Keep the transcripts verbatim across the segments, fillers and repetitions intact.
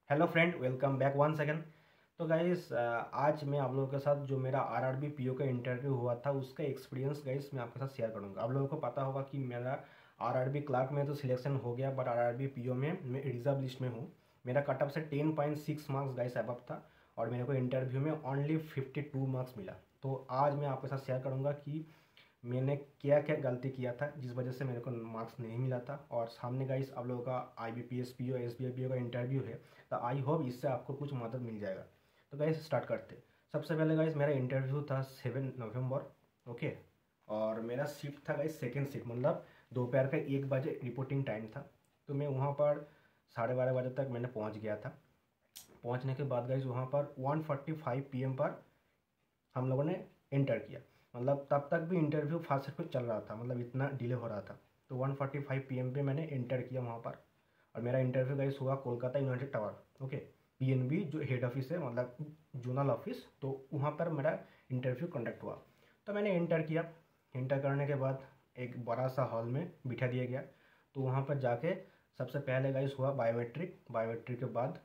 Hello friend, welcome back one second. तो guys, आज मैं आप लोगों के साथ जो मेरा आरआरबी पीओ का इंटरव्यू हुआ था उसका एक्सपीरियंस गाइस मैं आपके साथ शेयर करूंगा। आप लोगों को पता होगा कि मेरा आरआरबी क्लार्क में तो सिलेक्शन हो गया, बट आरआरबी पीओ में मैं रिजर्व लिस्ट में हूँ। मेरा कट ऑफ से ten point six marks guys above था और मेरे को इंटरव्यू में ओनली फिफ्टी टू मार्क्स मिला। तो आज मैं आपके साथ शेयर करूँगा कि मैंने क्या क्या गलती किया था जिस वजह से मेरे को मार्क्स नहीं मिला था। और सामने गाइस आप लोगों का I B P S P O S B I P O का इंटरव्यू है, तो आई होप इससे आपको कुछ मदद मिल जाएगा। तो गाइस स्टार्ट करते। सबसे पहले गाइस मेरा इंटरव्यू था सेवन नवंबर, ओके। और मेरा शिफ्ट था गाइस सेकेंड शिफ्ट, मतलब दोपहर का एक बजे रिपोर्टिंग टाइम था। तो मैं वहाँ पर साढ़े बारह बजे तक मैंने पहुँच गया था। पहुँचने के बाद गाइस वहाँ पर one forty five P M पर हम लोगों ने इंटर किया। मतलब तब तक भी इंटरव्यू फास्ट पे चल रहा था, मतलब इतना डिले हो रहा था। तो one forty five P M पे मैंने इंटर किया वहाँ पर। और मेरा इंटरव्यू गाइस हुआ Kolkata United Tower, okay. P N B जो हेड ऑफिस है, मतलब जोनल ऑफिस, तो वहाँ पर मेरा इंटरव्यू कंडक्ट हुआ। तो मैंने इंटर किया। इंटर करने के बाद एक बड़ा सा हॉल में बिठा दिया गया। तो वहाँ पर जाके सबसे पहले गाइस हुआ बायोमेट्रिक। बायोमेट्रिक के बाद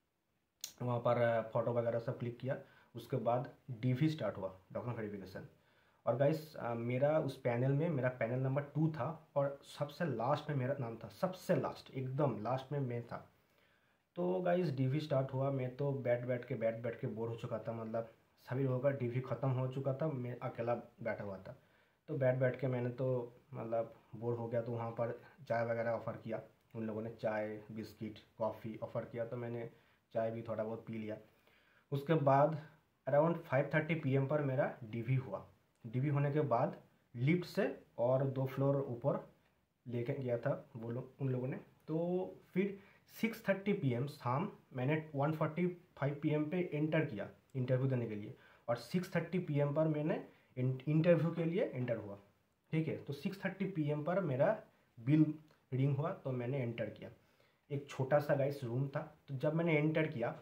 वहाँ पर फ़ोटो वगैरह सब क्लिक किया। उसके बाद डीवी स्टार्ट हुआ, डॉक्यूमेंट वेरिफिकेशन। और गाइस मेरा उस पैनल में मेरा पैनल नंबर टू था और सबसे लास्ट में मेरा नाम था, सबसे लास्ट, एकदम लास्ट में मैं था। तो गाइस डीवी स्टार्ट हुआ। मैं तो बैठ बैठ के बैठ बैठ के बोर हो चुका था, मतलब सभी लोगों का डीवी ख़त्म हो चुका था, मैं अकेला बैठा हुआ था। तो बैठ बैठ के मैंने तो मतलब बोर हो गया। तो वहाँ पर चाय वगैरह ऑफ़र किया उन लोगों ने, चाय बिस्किट कॉफ़ी ऑफ़र किया। तो मैंने चाय भी थोड़ा बहुत पी लिया। उसके बाद around five thirty P M पर मेरा डीवी हुआ। डीवी होने के बाद लिफ्ट से और दो फ्लोर ऊपर लेके गया था वो लोग, उन लोगों ने। तो फिर सिक्स थर्टी पी एम शाम मैंने one forty five P M पे एंटर किया इंटरव्यू देने के लिए। और सिक्स थर्टी पी एम पर मैंने इंटरव्यू के लिए एंटर हुआ, ठीक है। तो सिक्स थर्टी पी एम पर मेरा बिल रिंग हुआ, तो मैंने एंटर किया। एक छोटा सा गाइस रूम था। तो जब मैंने एंटर किया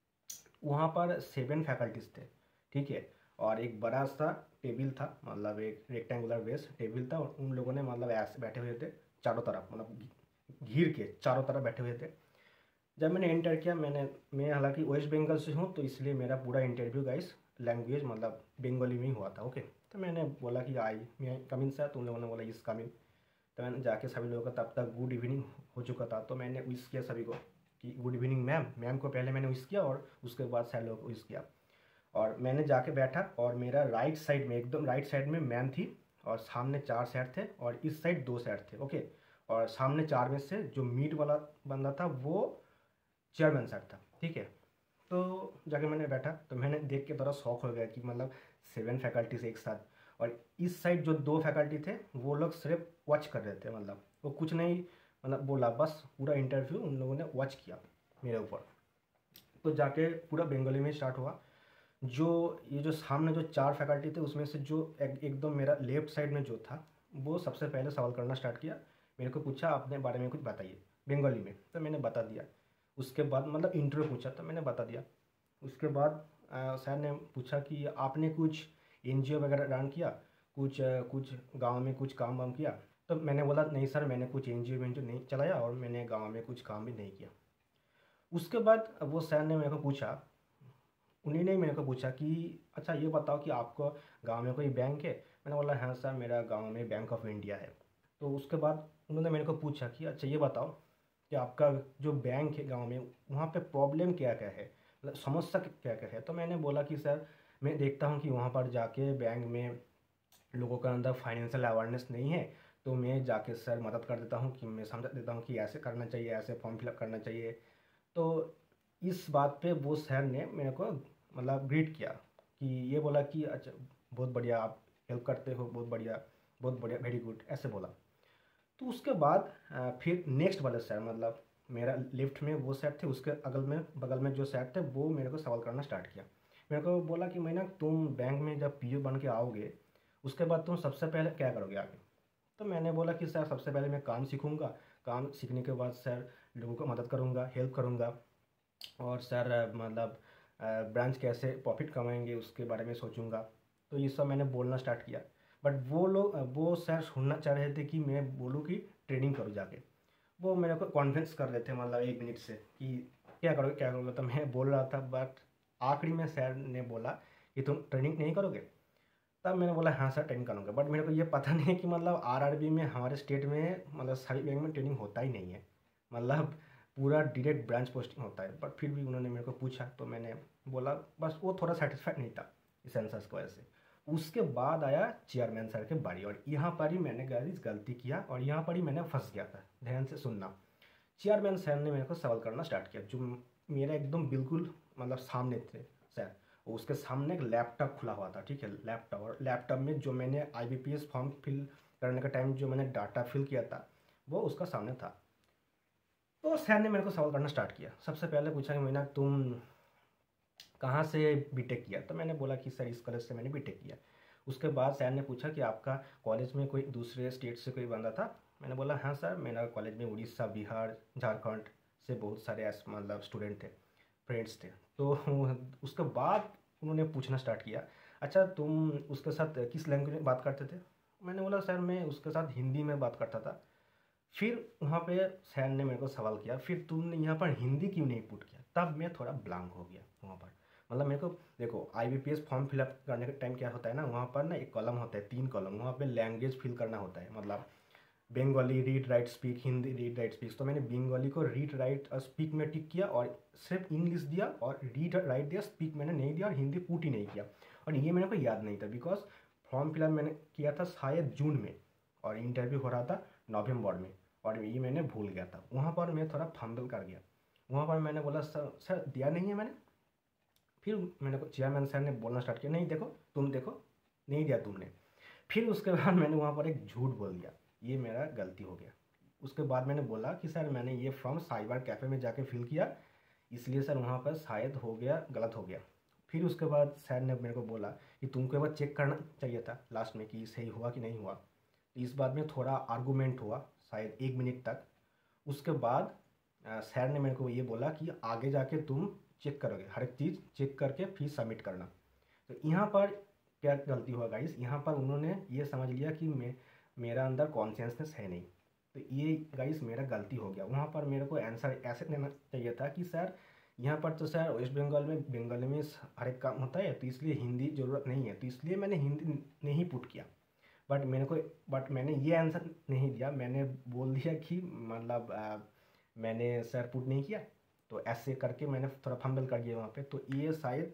वहाँ पर सेवन फैकल्टीज थे, ठीक है। और एक बड़ा सा टेबल था, मतलब एक रेक्टेंगुलर बेस टेबल था। और उन लोगों ने मतलब ऐसे बैठे हुए थे चारों तरफ, मतलब घिर के चारों तरफ बैठे हुए थे। जब मैंने एंटर किया, मैंने मैं हालांकि वेस्ट बंगाल से हूँ, तो इसलिए मेरा पूरा इंटरव्यू गाइस लैंग्वेज मतलब बंगाली में ही हुआ था, ओके। तो मैंने बोला कि आई मैं कमिन सर, तो उन लोगों ने बोला इस कमिन। तो मैंने जाके सभी लोगों का, तब तक गुड इवनिंग हो चुका था, तो मैंने विश किया सभी को कि गुड इवनिंग मैम। मैम को पहले मैंने विश किया और उसके बाद सारे लोगों को विश किया। और मैंने जाके बैठा और मेरा राइट साइड में, एकदम राइट साइड में मैम थी। और सामने चार सेट थे और इस साइड दो सेट थे, ओके। और सामने चार में से जो मीट वाला बंदा था वो चेयरमैन सर था, ठीक है। तो जाके मैंने बैठा, तो मैंने देख के थोड़ा शौक हो गया कि मतलब सेवन फैकल्टीज एक साथ। और इस साइड जो दो फैकल्टी थे वो लोग सिर्फ वॉच कर रहे थे, मतलब वो कुछ नहीं मतलब बोला, बस पूरा इंटरव्यू उन लोगों ने वॉच किया मेरे ऊपर। तो जाके पूरा बंगाली में स्टार्ट हुआ। जो ये जो सामने जो चार फैकल्टी थे उसमें से जो एक, एकदम मेरा लेफ्ट साइड में जो था वो सबसे पहले सवाल करना स्टार्ट किया। मेरे को पूछा अपने बारे में कुछ बताइए बंगाली में, तो मैंने बता दिया। उसके बाद मतलब इंटरव्यू पूछा तो मैंने बता दिया। उसके बाद अ, सर ने पूछा कि आपने कुछ एन जी ओ वगैरह रन किया, कुछ अ, कुछ गांव में कुछ काम वाम किया। तो मैंने बोला नहीं सर, मैंने कुछ एन जी ओ नहीं चलाया और मैंने गांव में कुछ काम भी नहीं किया। उसके बाद वो सर ने मेरे को पूछा, उन्हीं ने मेरे को पूछा कि अच्छा ये बताओ कि आपको गांव में कोई बैंक है। मैंने बोला हाँ सर, मेरा गांव में बैंक ऑफ इंडिया है। तो उसके बाद उन्होंने मेरे को पूछा कि अच्छा ये बताओ कि आपका जो बैंक है गांव में, वहाँ पे प्रॉब्लम क्या क्या है, मतलब समस्या क्या क्या है। तो मैंने बोला कि सर मैं देखता हूँ कि वहाँ पर जाके बैंक में लोगों का अंदर फाइनेंशियल अवेयरनेस नहीं है। तो मैं जाके सर मदद कर देता हूँ, कि मैं समझा देता हूँ कि ऐसे करना चाहिए, ऐसे फॉर्म फिलअप करना चाहिए। तो इस बात पे वो सर ने मेरे को मतलब ग्रीट किया, कि ये बोला कि अच्छा बहुत बढ़िया, आप हेल्प करते हो, बहुत बढ़िया, बहुत बढ़िया, वेरी गुड, ऐसे बोला। तो उसके बाद अ, फिर नेक्स्ट वाले सर, मतलब मेरा लेफ्ट में वो सर थे, उसके अगल में बगल में जो सर थे वो मेरे को सवाल करना स्टार्ट किया। मेरे को बोला कि मैं ना, तुम बैंक में जब पी ओ बन के आओगे उसके बाद तुम सबसे पहले क्या करोगे आगे। तो मैंने बोला कि सर सबसे पहले मैं काम सीखूंगा, काम सीखने के बाद सर लोगों को मदद करूंगा, हेल्प करूंगा। और सर अ, मतलब ब्रांच कैसे प्रॉफिट कमाएंगे उसके बारे में सोचूंगा। तो ये सब मैंने बोलना स्टार्ट किया। बट वो लोग अ, वो सर सुनना चाह रहे थे कि मैं बोलूँ कि ट्रेनिंग करूँ जाके। वो मेरे को कॉन्विंस कर रहे थे, मतलब एक मिनट से, कि क्या करोगे क्या करोगे, तो मैं बोल रहा था, बट आखिरी में सर ने बोला कि तुम ट्रेनिंग नहीं करोगे। तब मैंने बोला हाँ सर ट्रेनिंग करूँगा, बट मेरे को ये पता नहीं है कि मतलब आरआरबी में हमारे स्टेट में मतलब सभी बैंक में ट्रेनिंग होता ही नहीं है, मतलब पूरा डायरेक्ट ब्रांच पोस्टिंग होता है। बट फिर भी उन्होंने मेरे को पूछा तो मैंने बोला, बस वो थोड़ा सेटिस्फाइड नहीं था इस आंसर्स की वजह से। उसके बाद आया चेयरमैन सर के बारी, और यहाँ पर ही मैंने गाइस गलती किया और यहाँ पर ही मैंने फंस गया था। ध्यान से सुनना। चेयरमैन सर ने मेरे को सवाल करना स्टार्ट किया, जो मेरा एकदम बिल्कुल मतलब सामने थे सर। उसके सामने एक लैपटॉप खुला हुआ था, ठीक है, लैपटॉप, और लैपटॉप में जो मैंने आईबीपीएस फॉर्म फिल करने का टाइम जो मैंने डाटा फिल किया था वो उसका सामने था। तो सर ने मेरे को सवाल करना स्टार्ट किया। सबसे पहले पूछा कि मीना तुम कहाँ से बीटेक किया, तो मैंने बोला कि सर इस कॉलेज से मैंने बीटेक किया। उसके बाद सर ने पूछा कि आपका कॉलेज में कोई दूसरे स्टेट से कोई बंदा था। मैंने बोला हाँ सर, मेरा कॉलेज में उड़ीसा, बिहार, झारखंड से बहुत सारे ऐसे मतलब स्टूडेंट थे, फ्रेंड्स थे। तो उसके बाद उन्होंने पूछना स्टार्ट किया, अच्छा तुम उसके साथ किस लैंग्वेज में बात करते थे। मैंने बोला सर मैं उसके साथ हिंदी में बात करता था। फिर वहाँ पे सर ने मेरे को सवाल किया, फिर तुमने यहाँ पर हिंदी क्यों नहीं पुट किया। तब मैं थोड़ा ब्लैंक हो गया वहाँ पर। मतलब मेरे को देखो आईबीपीएस फॉर्म फिलअप करने के टाइम क्या होता है ना, वहाँ पर ना एक कॉलम होता है, तीन कॉलम, वहाँ पे लैंग्वेज फिल करना होता है, मतलब Bengali read write speak, Hindi read write speak. तो मैंने बंगाली को रीड राइट और स्पीक में टिक किया और सिर्फ इंग्लिश दिया, और रीड राइट दिया, स्पीक मैंने नहीं दिया, और हिंदी पुट ही नहीं किया। और ये मेरे को याद नहीं था बिकॉज फॉर्म फिलअप मैंने किया था शायद जून में और इंटरव्यू हो रहा था नवंबर में, और ये मैंने भूल गया था। वहाँ पर मैं थोड़ा फंबल कर गया। वहाँ पर मैंने बोला सर सर दिया नहीं है मैंने। फिर मैंने को चेयरमैन सर ने बोलना स्टार्ट किया, नहीं देखो तुम देखो, नहीं दिया तुमने। फिर उसके बाद मैंने वहाँ पर एक झूठ बोल दिया, ये मेरा गलती हो गया। उसके बाद मैंने बोला कि सर मैंने ये फॉर्म साइबर कैफ़े में जाके फिल किया, इसलिए सर वहाँ पर शायद हो गया, गलत हो गया। फिर उसके बाद सर ने मेरे को बोला कि तुमको एक बार चेक करना चाहिए था लास्ट में कि सही हुआ कि नहीं हुआ। तो इस बात में थोड़ा आर्गूमेंट हुआ शायद एक मिनट तक। उसके बाद सर ने मेरे को ये बोला कि आगे जाके तुम चेक करोगे, हर एक चीज़ चेक करके फिर सबमिट करना। तो यहाँ पर क्या गलती हुआ गाइस, यहाँ पर उन्होंने ये समझ लिया कि मैं मेरा अंदर कॉन्शियसनेस है नहीं। तो ये गाइस मेरा गलती हो गया। वहाँ पर मेरे को आंसर ऐसे देना चाहिए था कि सर यहाँ पर तो सर वेस्ट बंगाल में बंगाली में हर एक काम होता है, तो इसलिए हिंदी ज़रूरत नहीं है, तो इसलिए मैंने हिंदी नहीं पुट किया। बट मेरे को बट मैंने ये आंसर नहीं दिया, मैंने बोल दिया कि मतलब आ, मैंने सर पुट नहीं किया। तो ऐसे करके मैंने थोड़ा फंबल कर दिया वहाँ पे। तो ये शायद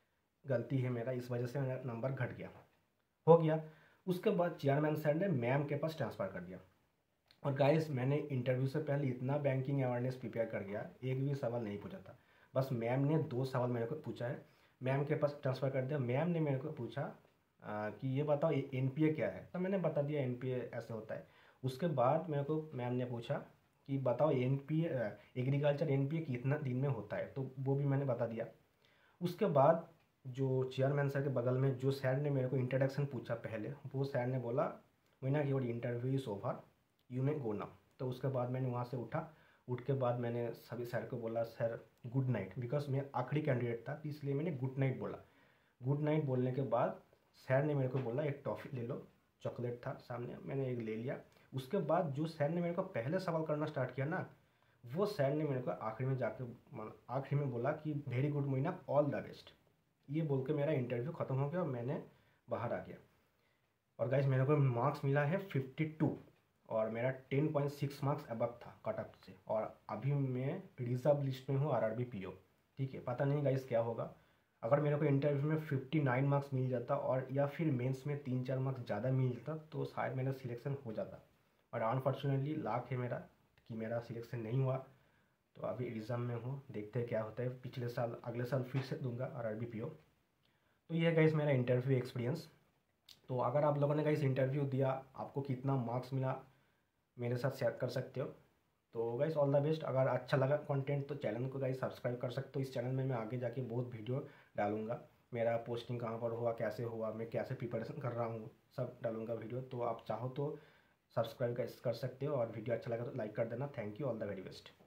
गलती है मेरा, इस वजह से मेरा नंबर घट गया, हो गया। उसके बाद चेयरमैन सर ने मैम के पास ट्रांसफ़र कर दिया। और गाइस मैंने इंटरव्यू से पहले इतना बैंकिंग अवेयरनेस प्रिपेयर कर गया, एक भी सवाल नहीं पूछा था। बस मैम ने दो सवाल मेरे को पूछा है, मैम के पास ट्रांसफ़र कर दिया। मैम ने मेरे को पूछा आ, कि ये बताओ एन पी ए क्या है, तो मैंने बता दिया एन पी ए ऐसे होता है। उसके बाद मेरे को मैम ने पूछा कि बताओ N P A agriculture N P A कितना दिन में होता है, तो वो भी मैंने बता दिया। उसके बाद जो चेयरमैन सर के बगल में जो सर ने मेरे को इंट्रोडक्शन पूछा पहले, वो सर ने बोला Meena your interview is over, you may go now. तो उसके बाद मैंने वहाँ से उठा। उठ के बाद मैंने सभी सर को बोला सर गुड नाइट, बिकॉज मैं आखिरी कैंडिडेट था, तो इसलिए मैंने गुड नाइट बोला। गुड नाइट बोलने के बाद सर ने मेरे को बोला एक टॉफ़ी ले लो, चॉकलेट था सामने, मैंने एक ले लिया। उसके बाद जो सर ने मेरे को पहले सवाल करना स्टार्ट किया ना, वो सर ने मेरे को आखिरी में जाके आखिरी में बोला कि very good Meena, all the best. ये बोल के मेरा इंटरव्यू ख़त्म हो गया और मैंने बाहर आ गया। और गाइस मेरे को मार्क्स मिला है फिफ्टी टू, और मेरा ten point six marks above था कट ऑफ से, और अभी मैं रिजर्व लिस्ट में हूँ आरआरबी पीओ। ठीक है, पता नहीं गाइस क्या होगा। अगर मेरे को इंटरव्यू में फिफ्टी नाइन मार्क्स मिल जाता और या फिर मेंस में तीन चार मार्क्स ज़्यादा मिल जाता तो शायद मेरा सिलेक्शन हो जाता। और अनफॉर्चुनेटली लाख है मेरा कि मेरा सिलेक्शन नहीं हुआ। तो अभी एग्ज़ाम में हूँ, देखते हैं क्या होता है। पिछले साल अगले साल फिर से दूंगा आरआरबी पीओ। तो ये है गाइस मेरा इंटरव्यू एक्सपीरियंस। तो अगर आप लोगों ने गाइस इंटरव्यू दिया, आपको कितना मार्क्स मिला मेरे साथ शेयर कर सकते हो। तो गाइस ऑल द बेस्ट। अगर अच्छा लगा कंटेंट तो चैनल को गाइस सब्सक्राइब कर सकते हो। इस चैनल में मैं आगे जाके बहुत वीडियो डालूंगा, मेरा पोस्टिंग कहाँ पर हुआ, कैसे हुआ, मैं कैसे प्रिपरेशन कर रहा हूँ, सब डालूंगा वीडियो। तो आप चाहो तो सब्सक्राइब कर सकते हो, और वीडियो अच्छा लगा तो लाइक कर देना। Thank you, all the very best.